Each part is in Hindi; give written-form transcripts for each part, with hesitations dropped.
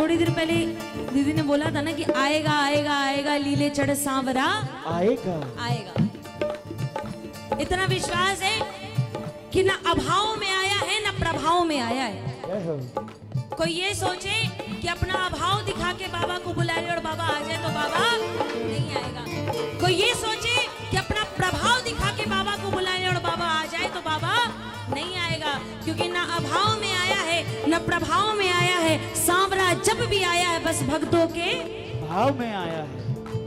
थोड़ी देर पहले दीदी ने बोला था ना कि आएगा आएगा आएगा लीले चढ़ सांवरा आएगा आएगा। इतना विश्वास है कि ना अभाव में आया है ना प्रभाव में आया है। कोई ये सोचे कि अपना अभाव दिखा के बाबा को बुला ले और बाबा आ जाए तो बाबा नहीं आएगा। कोई ये सोचे कि अपना प्रभाव दिखा के बाबा को बुला ले और बाबा आ जाए तो बाबा नहीं आएगा, क्योंकि ना अभाव में आया है ना प्रभाव में आया है। सांवरा जब भी आया है बस भक्तों के भाव में आया है।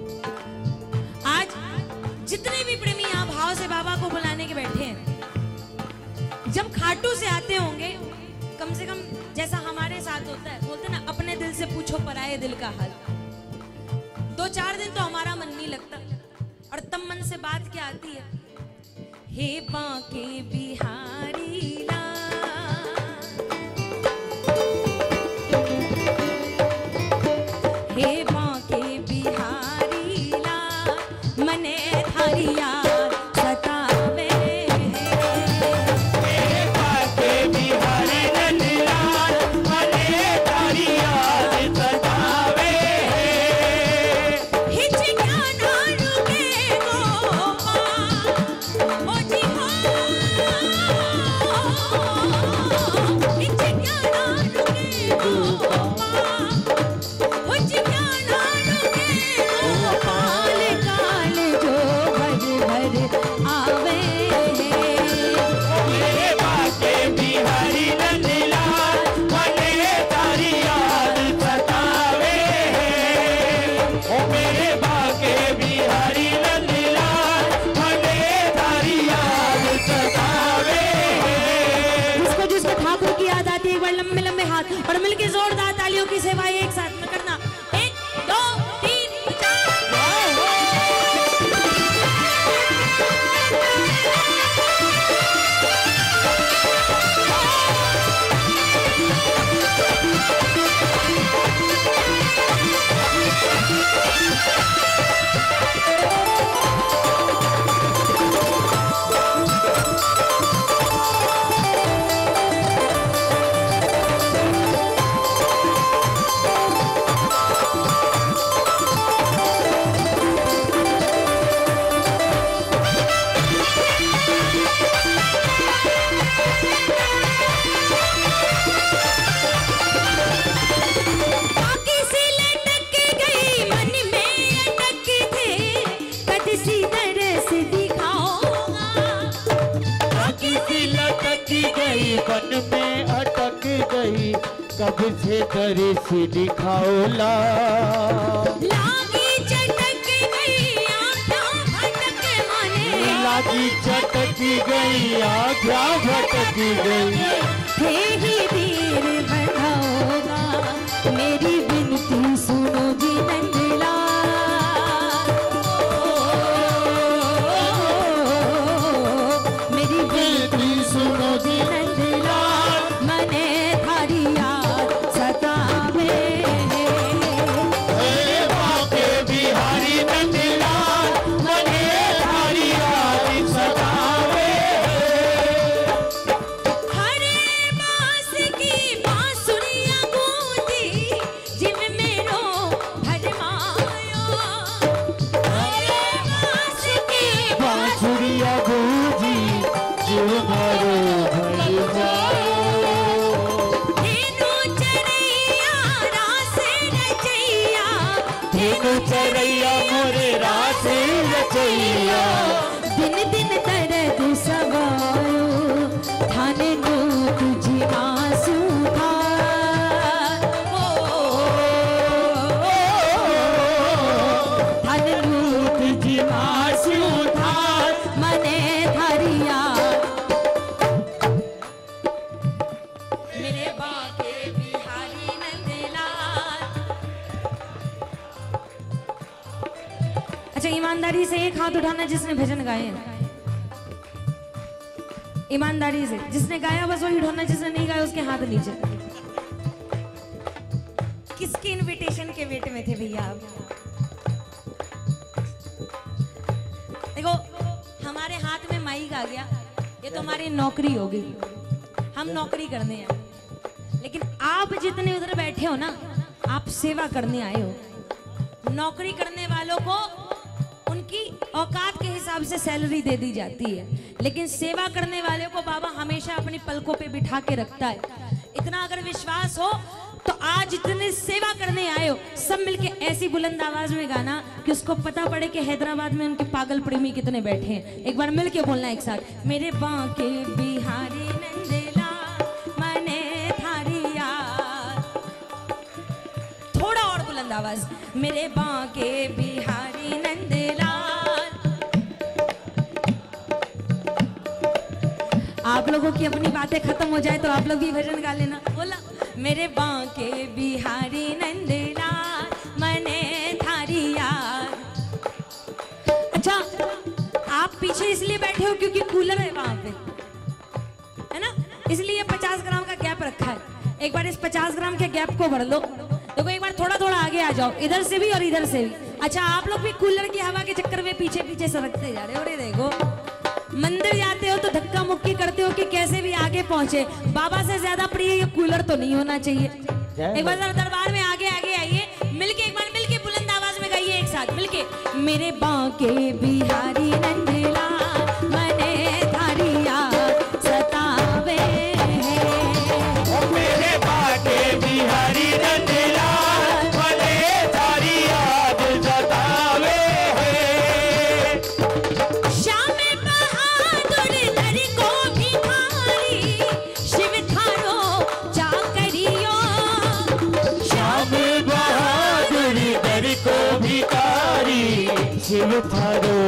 आज जितने भी प्रेमी यहाँ भाव से बाबा को बुलाने के बैठे हैं, जब खाटू से आते होंगे कम से कम जैसा हमारे साथ होता है, बोलते ना अपने दिल से पूछो पराये दिल का हाल। 2-4 दिन तो हमारा मन नहीं लगता और तब मन से बात क्या आती है, हे बांके बिहारी लाल, हे बांके बिहारी लाल, मने थारी याद सतावे। हे बांके बिहारी लाल, मने थारी याद सतावे। हिचकियां ना रुके गोपाल, ओ जी हिचकियां ना रुके गोपाल, हिचकियां ना रुके गोपाल, काल जो भर भर आवे। हे बांके बिहारी लाल, मने थारी याद सतावे। ओ मेरे बांके बिहारी लाल, मने थारी याद सतावे। जिसको जिसको ठाकुर की याद आती है एक बार लंबे लंबे हाथ और मिलके जोरदार तालियों की सेवा एक साथ में करना। 1 2 3 4। बाकी सी लटक गई मन में अटक थे, कद सी दरस दिखाओगा। बाकी सी लटक गई वन में अटक गई, कब से दरिस दिखाओला। लागी चटक गई आँखें भटक माने, लागी चटक गई आँखें भटक गई। थे ही तीर बढ़ाओगा, मेरी विनती सुनो जी नंदलाल। मेरी विनती सुनो जी नंदलाल, मने थारी याद सतावे। हे बांके बिहारी लाल, मने थारी याद सतावे। हरे बांस की बांसुरियां गूंजी, जिम मेरो भरमायो। हरे बांस की बांसुरिया गूंजी, जीव भरो भर जाओ। धेनु चरैया रास रचैया, धेनु चरैया मोरे रास रचैया। दिन दिन दर्द सवायो, थाने नो तुझी आंसू था। थाने नो तुझी आंसू था, मने थारी याद। मेरे बांके बिहारी नंदलाल। अच्छा, ईमानदारी से एक हाथ उठाना जिसने भजन गाए हैं। ईमानदारी से जिसने गाया बस वही उठाना, जिसने नहीं गाया उसके हाथ नीचे। किसके इनविटेशन के वेट में थे भैया आप? देखो हमारे हाथ में माइक आ गया, ये तो हमारी नौकरी होगी, हम नौकरी करने हैं। लेकिन आप जितने उधर बैठे हो ना, आप सेवा करने आए हो। नौकरी करने वालों को उनकी औकात के हिसाब से सैलरी दे दी जाती है, लेकिन सेवा करने वाले को बाबा हमेशा अपनी पलकों पे बिठा के रखता है। इतना अगर विश्वास हो तो आज जितने सेवा करने आए हो सब मिलके ऐसी बुलंद आवाज में गाना कि उसको पता पड़े कि हैदराबाद में उनके पागल प्रेमी कितने बैठे हैं। एक बार मिलके बोलना एक साथ, मेरे बांके बिहारी नंदेला मने थारी यार। थोड़ा और बुलंद आवाज, मेरे बांके बिहारी नंदेला। आप लोगों की अपनी बातें खत्म हो जाए तो आप लोग भी भजन गा लेना। बोला, मेरे बांके बिहारी नंदलाल मने थारी यार। अच्छा, आप पीछे इसलिए बैठे हो क्योंकि कूलर है वहां पे, है ना, इसलिए 50 ग्राम का गैप रखा है। एक बार इस 50 ग्राम के गैप को भर लो। देखो एक बार थोड़ा थोड़ा आगे आ जाओ, इधर से भी और इधर से भी। अच्छा, आप लोग भी कूलर की हवा के चक्कर में पीछे पीछे सरकते जा रहे हो। अरे देखो, मंदिर जाते हो तो धक्का मुक्की करते हो कि कैसे भी आगे पहुंचे। बाबा से ज्यादा प्रिय ये कूलर तो नहीं होना चाहिए। एक बार दरबार में आगे आगे आइए, मिलके एक बार मिलके बुलंद आवाज में गाइए एक साथ मिलके, मेरे बांके बिहारी नंदलाल मने थारी यार सतावे है। मेरे बांके बिहारी नंदलाल मने थारी याद सतावे है। श्याम बहादुर दर को भिखारी शिव थारो चाकरियो। श्याम बहादुर दर को भिखारी शिव थारो